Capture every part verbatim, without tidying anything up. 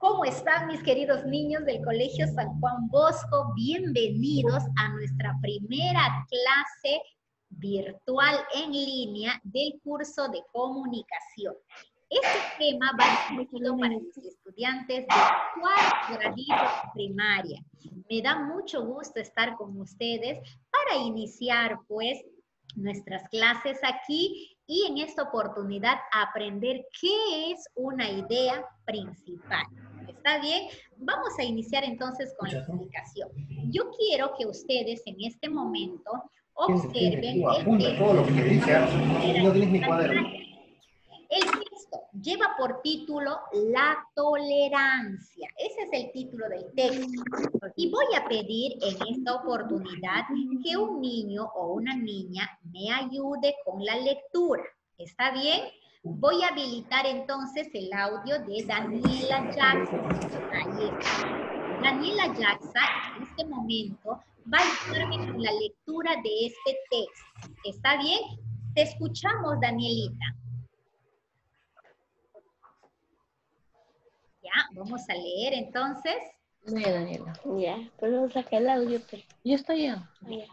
¿Cómo están mis queridos niños del Colegio San Juan Bosco? Bienvenidos a nuestra primera clase virtual en línea del curso de comunicación. Este tema va dirigido para los estudiantes de cuarto gradito primaria. Me da mucho gusto estar con ustedes para iniciar pues nuestras clases aquí y en esta oportunidad aprender qué es una idea principal. ¿Está bien? Vamos a iniciar entonces con la explicación. Yo quiero que ustedes en este momento observen el texto. El texto lleva por título La tolerancia. Ese es el título del texto. Y voy a pedir en esta oportunidad que un niño o una niña me ayude con la lectura. ¿Está bien? Voy a habilitar entonces el audio de Daniela Jackson. Ahí está. Daniela Jackson en este momento va a ayudarme con la lectura de este texto. ¿Está bien? Te escuchamos, Danielita. Ya, vamos a leer entonces. No, Daniela. Ya, pero saca el audio. Pero... Ya está ya. ya.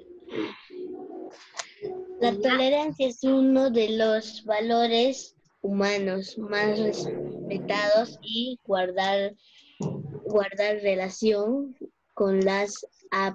La tolerancia es uno de los valores humanos más respetados y guardar, guardar relación con las ap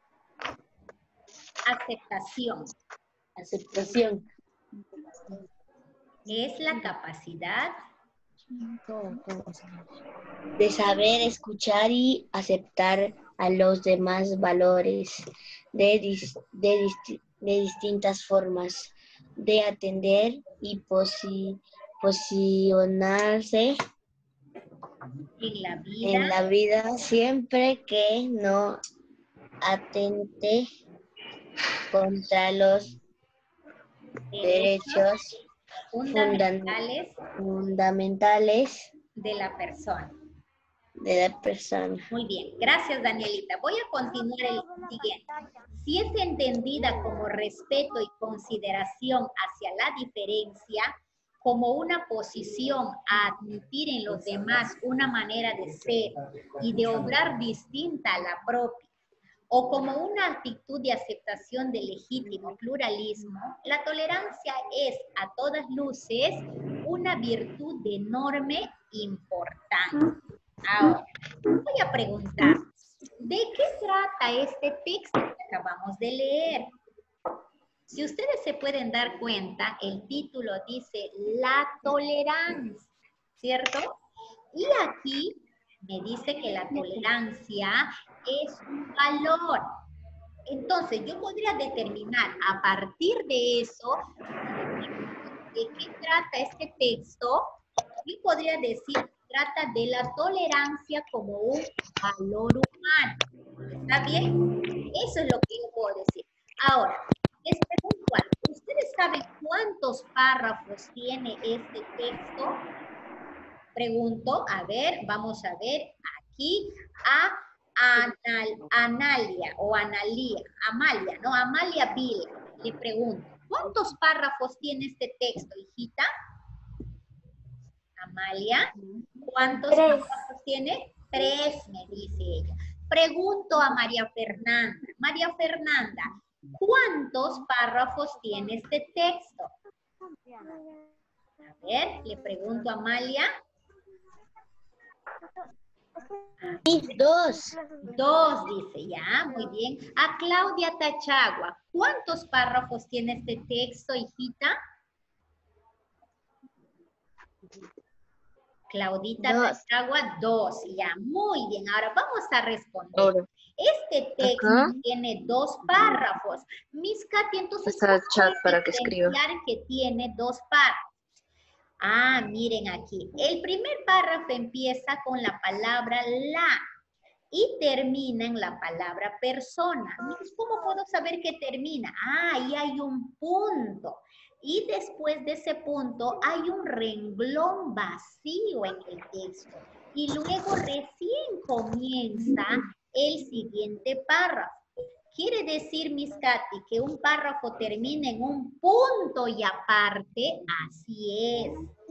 Aceptación. aceptación. Es la capacidad de saber escuchar y aceptar a los demás valores de, dis, de, dis, de distintas formas de atender y posi, posicionarse en la vida, en la vida siempre que no atente contra los derechos fundamentales, fundamentales de la persona. de la persona. Muy bien, gracias Danielita. Voy a continuar el siguiente. Si es entendida como respeto y consideración hacia la diferencia, como una posición a admitir en los demás una manera de ser y de obrar distinta a la propia, o como una actitud de aceptación del legítimo pluralismo, la tolerancia es a todas luces una virtud de enorme importancia. Ahora, voy a preguntar, ¿de qué trata este texto que acabamos de leer? Si ustedes se pueden dar cuenta, el título dice La tolerancia, ¿cierto? Y aquí me dice que la tolerancia es un valor. Entonces, yo podría determinar a partir de eso de qué trata este texto y podría decir que trata de la tolerancia como un valor humano. ¿Está bien? Eso es lo que yo puedo decir. Ahora, les pregunto algo. ¿Ustedes saben cuántos párrafos tiene este texto? Pregunto, a ver, vamos a ver aquí a Anal, Analia o Analia, Amalia, ¿no? Amalia Vila. Le pregunto, ¿cuántos párrafos tiene este texto, hijita? Amalia, ¿cuántos Tres. párrafos tiene? Tres, me dice ella. Pregunto a María Fernanda. María Fernanda, ¿cuántos párrafos tiene este texto? A ver, le pregunto a Amalia. Dos. Dos, dice, ya, muy bien. A Claudia Tachagua, ¿cuántos párrafos tiene este texto, hijita? Claudita Dos. Tachagua, dos, ya, muy bien. Ahora vamos a responder. Ahora. Este texto Acá. tiene dos párrafos. Miss Katy, entonces, Está el ¿cómo chat puede para que escriba. diferenciar que tiene dos párrafos? Ah, miren aquí. El primer párrafo empieza con la palabra la y termina en la palabra persona. ¿Cómo puedo saber que termina? Ah, ahí hay un punto. Y después de ese punto hay un renglón vacío en el texto. Y luego recién comienza el siguiente párrafo. Quiere decir, Miss Katy, que un párrafo termina en un punto y aparte, así es.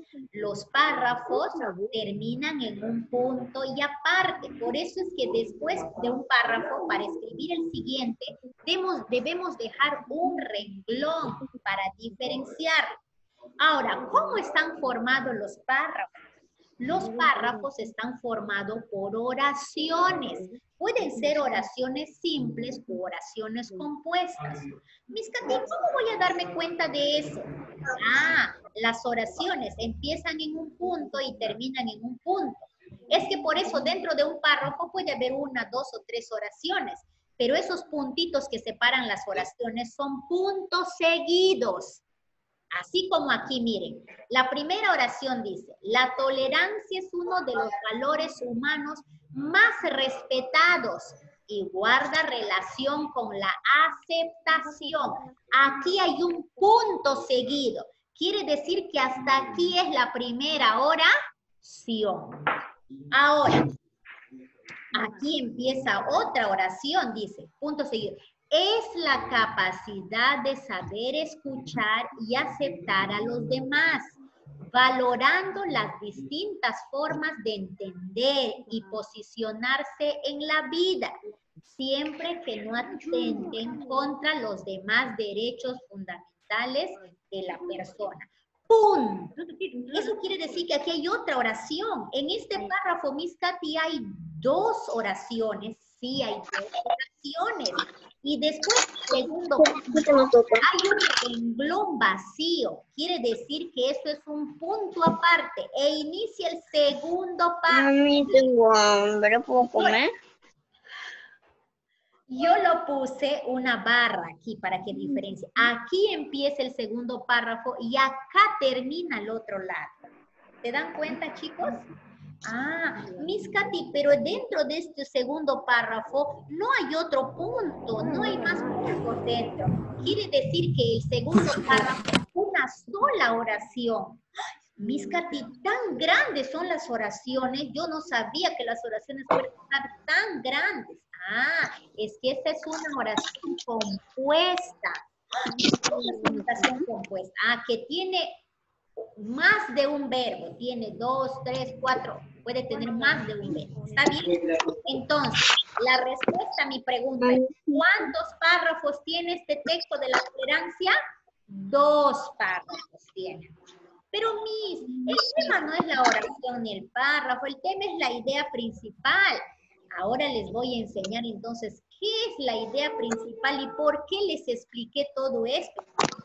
Los párrafos terminan en un punto y aparte. Por eso es que después de un párrafo, para escribir el siguiente, debemos, debemos dejar un renglón para diferenciar. Ahora, ¿cómo están formados los párrafos? Los párrafos están formados por oraciones. Pueden ser oraciones simples o oraciones compuestas. Miss Katy, ¿cómo voy a darme cuenta de eso? Ah, las oraciones empiezan en un punto y terminan en un punto. Es que por eso dentro de un párrafo puede haber una, dos o tres oraciones, pero esos puntitos que separan las oraciones son puntos seguidos. Así como aquí, miren, la primera oración dice, la tolerancia es uno de los valores humanos más respetados y guarda relación con la aceptación. Aquí hay un punto seguido. Quiere decir que hasta aquí es la primera oración. Ahora, aquí empieza otra oración, dice, punto seguido. Es la capacidad de saber escuchar y aceptar a los demás, valorando las distintas formas de entender y posicionarse en la vida, siempre que no atenten contra los demás derechos fundamentales de la persona. ¡Pum! Eso quiere decir que aquí hay otra oración. En este párrafo, Miss Katy, hay dos oraciones. Sí, hay dos oraciones. Y después, segundo, hay un renglón vacío. Quiere decir que eso es un punto aparte. E inicia el segundo párrafo. Mami, tengo hambre, ¿puedo comer? Yo lo puse una barra aquí para que diferencie. Aquí empieza el segundo párrafo y acá termina el otro lado. ¿Se dan cuenta, chicos? Ah, Miss Katy, pero dentro de este segundo párrafo no hay otro punto, no hay más puntos dentro. Quiere decir que el segundo párrafo es una sola oración. Miss Katy, tan grandes son las oraciones, yo no sabía que las oraciones fueran tan grandes. Ah, es que esta es una oración compuesta. Esta es una oración compuesta. Ah, que tiene más de un verbo, tiene dos, tres, cuatro, puede tener más de un verbo. ¿Está bien? Entonces, la respuesta a mi pregunta es, ¿cuántos párrafos tiene este texto de la tolerancia? Dos párrafos tiene. Pero, Miss, el tema no es la oración ni el párrafo, el tema es la idea principal. Ahora les voy a enseñar entonces qué es la idea principal y por qué les expliqué todo esto.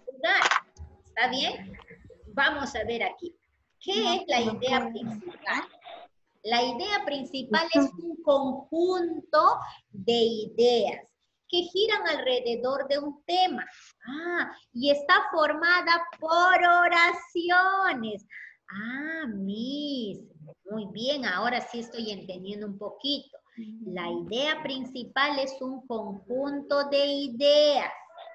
¿Está bien? Vamos a ver aquí. ¿Qué es la idea principal? La idea principal es un conjunto de ideas que giran alrededor de un tema. Ah, y está formada por oraciones. Ah, Miss, muy bien, ahora sí estoy entendiendo un poquito. La idea principal es un conjunto de ideas.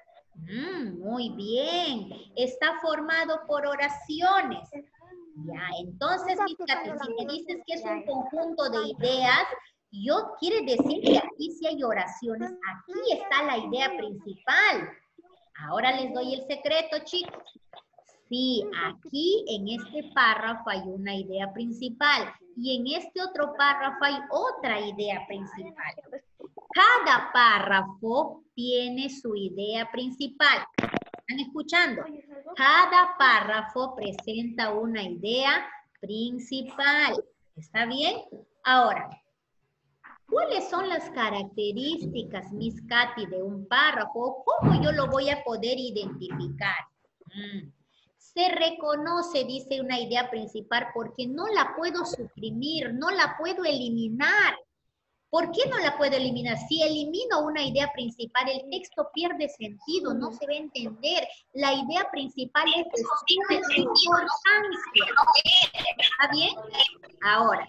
Mm, muy bien, está formado por oraciones. Ya, entonces, Miss Katy, si me dices que es un conjunto de ideas, yo quiere decir que aquí sí hay oraciones, aquí está la idea principal. Ahora les doy el secreto, chicos. Sí, aquí en este párrafo hay una idea principal y en este otro párrafo hay otra idea principal. Cada párrafo tiene su idea principal. ¿Están escuchando? Cada párrafo presenta una idea principal. ¿Está bien? Ahora, ¿cuáles son las características, Miss Katy, de un párrafo? ¿Cómo yo lo voy a poder identificar? Mm. Se reconoce, dice, una idea principal porque no la puedo suprimir, no la puedo eliminar. ¿Por qué no la puedo eliminar? Si elimino una idea principal, el texto pierde sentido, no se va a entender. La idea principal es de suma importancia. ¿Está bien? Ahora,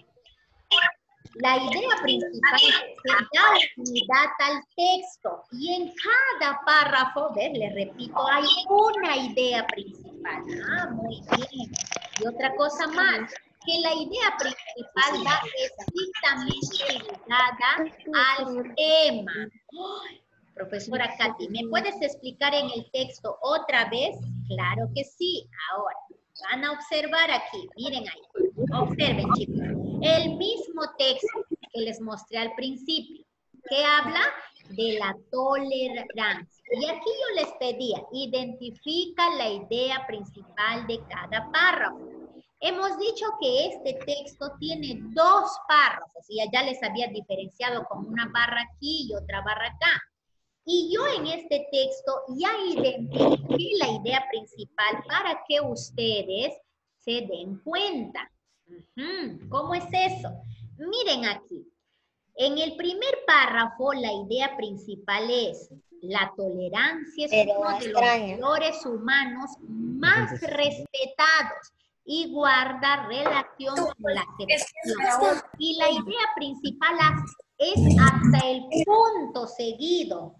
la idea principal da unidad al texto y en cada párrafo, ¿ves? Le repito, hay una idea principal. Ah, muy bien. Y otra cosa más, que la idea principal va estrictamente ligada al tema. ¡Ay! Profesora Katy, ¿me puedes explicar en el texto otra vez? Claro que sí. Ahora, Van a observar aquí, miren ahí, observen chicos, el mismo texto que les mostré al principio, que habla de la tolerancia. Y aquí yo les pedía, identifica la idea principal de cada párrafo. Hemos dicho que este texto tiene dos párrafos, y ya les había diferenciado con una barra aquí y otra barra acá. Y yo en este texto ya identifiqué la idea principal para que ustedes se den cuenta. Uh-huh. ¿Cómo es eso? Miren aquí. En el primer párrafo, la idea principal es la tolerancia es Pero uno de los extraña. valores humanos más respetados y guarda relación con la aceptación. Y la idea principal es hasta el punto seguido.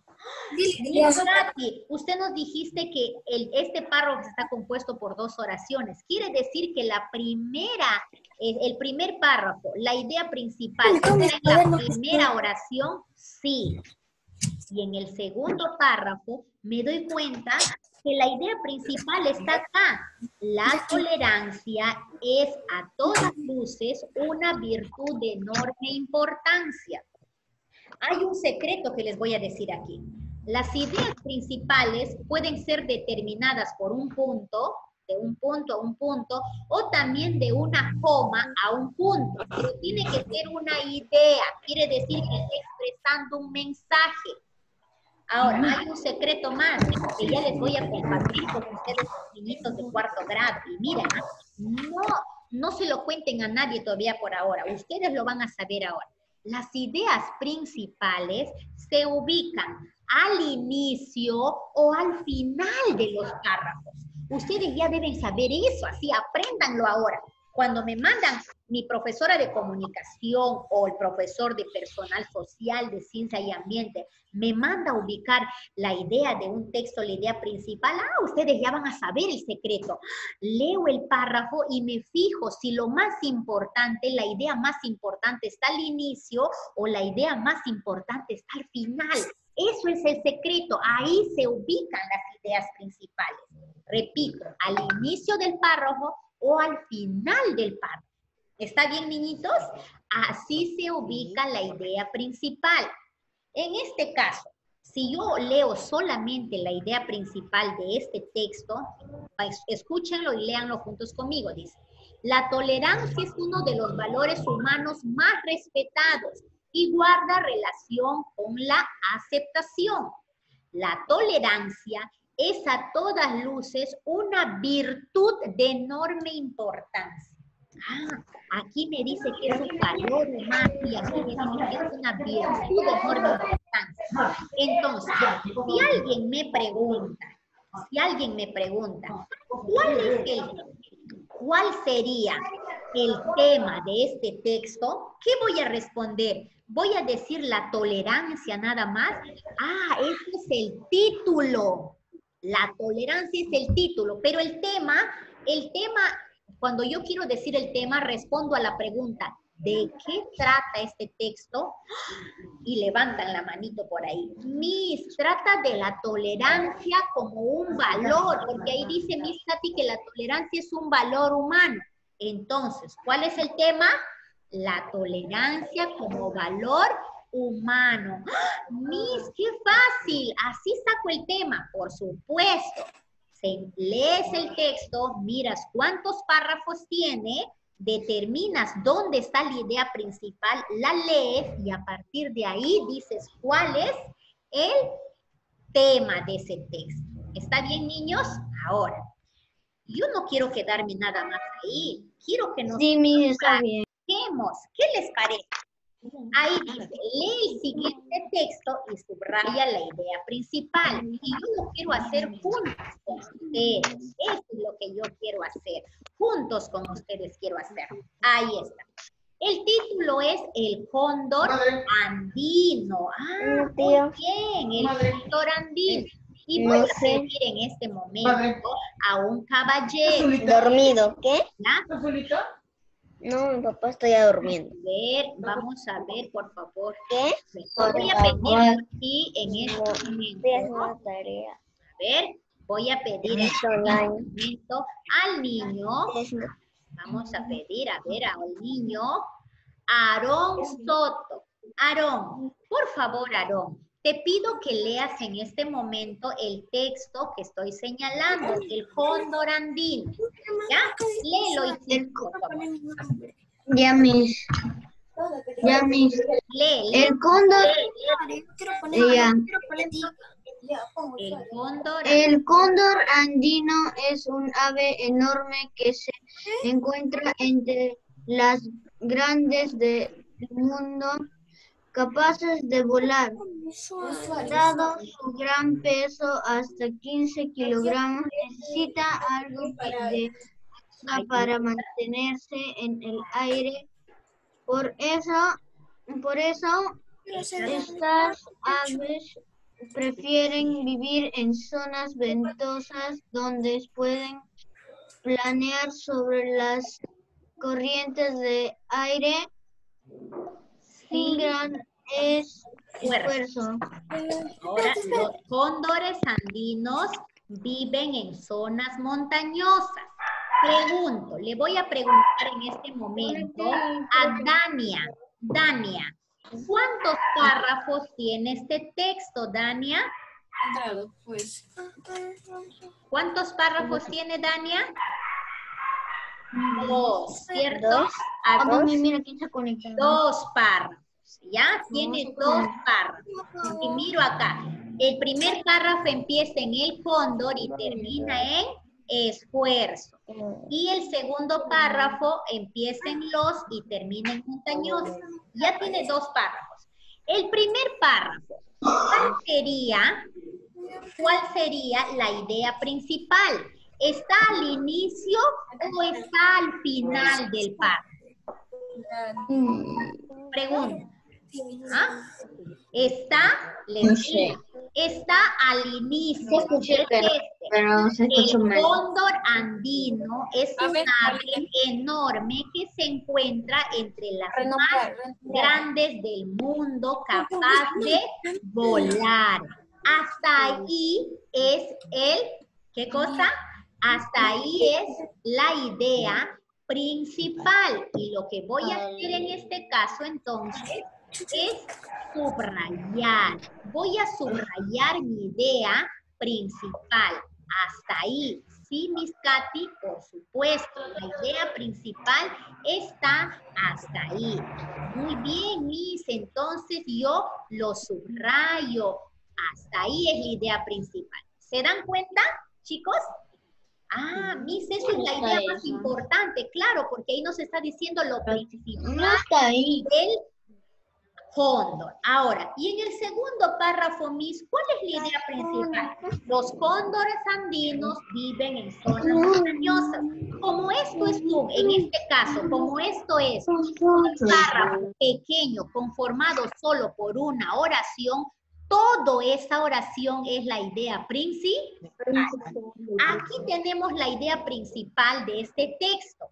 Katy, usted nos dijiste que el, este párrafo está compuesto por dos oraciones. Quiere decir que la primera, el, el primer párrafo, la idea principal, ¿está en la primera oración? Sí. Y en el segundo párrafo me doy cuenta que la idea principal está acá. La tolerancia es a todas luces una virtud de enorme importancia. Hay un secreto que les voy a decir aquí. Las ideas principales pueden ser determinadas por un punto, de un punto a un punto, o también de una coma a un punto. Pero tiene que ser una idea. Quiere decir que está expresando un mensaje. Ahora, hay un secreto más que ya les voy a compartir con ustedes, niñitos de cuarto grado. Y miren, no, no se lo cuenten a nadie todavía por ahora. Ustedes lo van a saber ahora. Las ideas principales se ubican al inicio o al final de los párrafos. Ustedes ya deben saber eso, así apréndanlo ahora. Cuando me mandan mi profesora de comunicación o el profesor de personal social, de ciencia y ambiente, me manda a ubicar la idea de un texto, la idea principal, ah, ustedes ya van a saber el secreto. Leo el párrafo y me fijo si lo más importante, la idea más importante está al inicio o la idea más importante está al final. Eso es el secreto, ahí se ubican las ideas principales. Repito, al inicio del párrafo o al final del párrafo. ¿Está bien, niñitos? Así se ubica la idea principal. En este caso, si yo leo solamente la idea principal de este texto, escúchenlo y léanlo juntos conmigo, dice. La tolerancia es uno de los valores humanos más respetados y guarda relación con la aceptación. La tolerancia es a todas luces una virtud de enorme importancia. Ah, aquí me dice que es un valor humano y aquí me dice que es una virtud de enorme importancia. Entonces, si alguien me pregunta, si alguien me pregunta, ¿cuál es el, cuál sería el tema de este texto? ¿Qué voy a responder? ¿Voy a decir la tolerancia nada más? Ah, ese es el título. La tolerancia es el título, pero el tema, el tema, cuando yo quiero decir el tema, respondo a la pregunta, ¿de qué trata este texto? Y levantan la manito por ahí. Miss, trata de la tolerancia como un valor, porque ahí dice Miss Katy que la tolerancia es un valor humano. Entonces, ¿cuál es el tema? La tolerancia como valor humano. ¡Ah! Miss, qué fácil, así saco el tema, por supuesto. Se, lees el texto, miras cuántos párrafos tiene, determinas dónde está la idea principal, la lees y a partir de ahí dices cuál es el tema de ese texto. ¿Está bien, niños? Ahora, yo no quiero quedarme nada más ahí. Quiero que nos Sí, mi, está bien. expliquemos. ¿Qué les parece? Ahí dice, lee el siguiente texto y subraya la idea principal. Y yo lo quiero hacer juntos con ustedes. Eso es lo que yo quiero hacer. Juntos con ustedes quiero hacer. Ahí está. El título es El Cóndor Andino. Ah, muy bien, el Cóndor Andino. Y voy No a sé. pedir en este momento a un caballero. ¿Dormido? ¿Qué? ¿Ya? No, mi papá está ya durmiendo. A ver, vamos a ver, por favor. ¿Qué? Voy a pedir aquí en este Estoy haciendo momento. una tarea. A ver, Voy a pedir en este momento al niño, vamos a pedir, a ver, al niño, Aarón Soto. Aarón, por favor, Aarón, te pido que leas en este momento el texto que estoy señalando, el cóndor andino. ¿Ya? Léelo y por favor. Ya, mis. Ya, mis. Lee, lee. El cóndor. Ya. El cóndor. El cóndor andino es un ave enorme que se encuentra entre las grandes del mundo, capaces de volar. Dado su gran peso, hasta quince kilogramos, necesita algo de ayuda para mantenerse en el aire. Por eso, por eso estas aves prefieren vivir en zonas ventosas donde pueden planear sobre las corrientes de aire sin gran esfuerzo. Ahora, los cóndores andinos viven en zonas montañosas. Pregunto, le voy a preguntar en este momento a Dania. Dania, ¿cuántos párrafos tiene este texto, Dania? Pues. ¿Cuántos párrafos tiene, Dania? Dos, ¿cierto? Dos. A Vamos, dos, mira quién se conecta. dos párrafos. ¿Ya? Tiene dos párrafos. Y miro acá. El primer párrafo empieza en el cóndor y termina en esfuerzo. Y el segundo párrafo empieza en los y termina en montañosos. Ya tiene dos párrafos. El primer párrafo, ¿cuál sería, cuál sería la idea principal? ¿Está al inicio o está al final del párrafo? Pregunta. ¿Ah? Está, les No digo, está al inicio. Se escucha, ¿Qué es pero- este? pero se escucha El mal. cóndor andino es A un ver, ave enorme que se encuentra entre las más Renovar, renovar. grandes del mundo, capaz de volar. Hasta ahí es el, ¿qué cosa? Hasta ahí es la idea principal. Y lo que voy a hacer en este caso, entonces, es subrayar. Voy a subrayar mi idea principal. Hasta ahí. Sí, Miss Katy, por supuesto. La idea principal está hasta ahí. Muy bien, Miss. Entonces yo lo subrayo. Hasta ahí es la idea principal. ¿Se dan cuenta, chicos? Ah, Miss, eso es la idea más importante, claro, porque ahí nos está diciendo lo principal No está ahí. del cóndor. Ahora, y en el segundo párrafo, Miss, ¿cuál es la idea principal? Los cóndores andinos viven en zonas montañosas. Como esto es un, en este caso, como esto es un párrafo pequeño conformado solo por una oración, toda esa oración es la idea principal. Aquí tenemos la idea principal de este texto.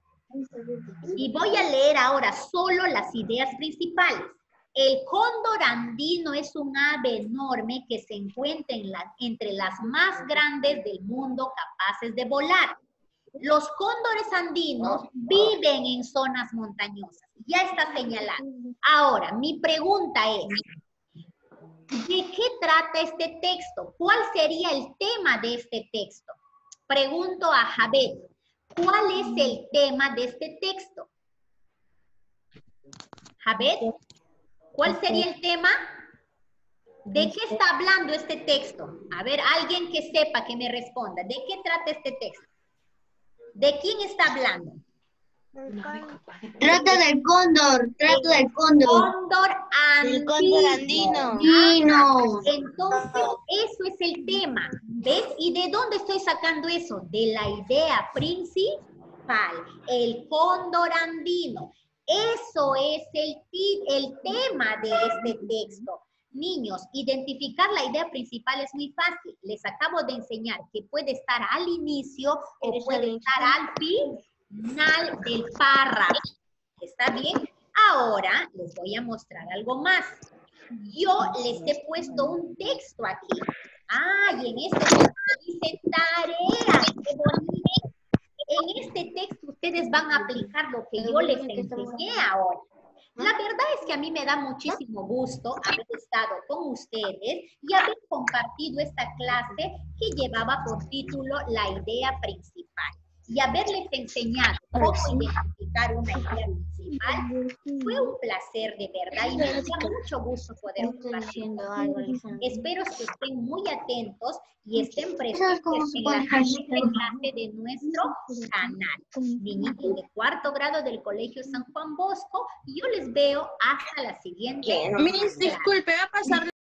Y voy a leer ahora solo las ideas principales. El cóndor andino es un ave enorme que se encuentra en la, entre las más grandes del mundo capaces de volar. Los cóndores andinos viven en zonas montañosas. Ya está señalado. Ahora, mi pregunta es, ¿de qué trata este texto? ¿Cuál sería el tema de este texto? Pregunto a Javed, ¿cuál es el tema de este texto? Javed, ¿cuál sería el tema? ¿De qué está hablando este texto? A ver, alguien que sepa, que me responda. ¿De qué trata este texto? ¿De quién está hablando? Trata del cóndor, trata del cóndor. Cóndor andino. El cóndor andino. Andino. Entonces, eso es el tema. ¿Ves? ¿Y de dónde estoy sacando eso? De la idea principal. El cóndor andino. Eso es el, el tema de este texto. Niños, identificar la idea principal es muy fácil. Les acabo de enseñar que puede estar al inicio o puede estar al final del párrafo. ¿Está bien? Ahora les voy a mostrar algo más. Yo les he puesto un texto aquí. Ah, y en este texto dice dice tarea. ¡Qué bonito! En este texto ustedes van a aplicar lo que yo les enseñé ahora. La verdad es que a mí me da muchísimo gusto haber estado con ustedes y haber compartido esta clase que llevaba por título La idea principal. Y haberles enseñado cómo identificar una idea principal fue un placer de verdad y me da mucho gusto poder compartir. Espero que estén muy atentos y estén presentes en la siguiente clase de nuestro canal. Niñitos de cuarto grado del Colegio San Juan Bosco, yo les veo hasta la siguiente. Miss, disculpe, va a pasar